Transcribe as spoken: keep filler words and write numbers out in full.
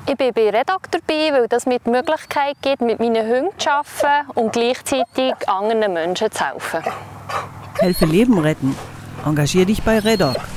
Ich bin bei Redoc dabei, weil das mir die Möglichkeit gibt, mit meinen Hunden zu arbeiten und gleichzeitig anderen Menschen zu helfen. Helfe Leben retten. Engagier dich bei Redoc.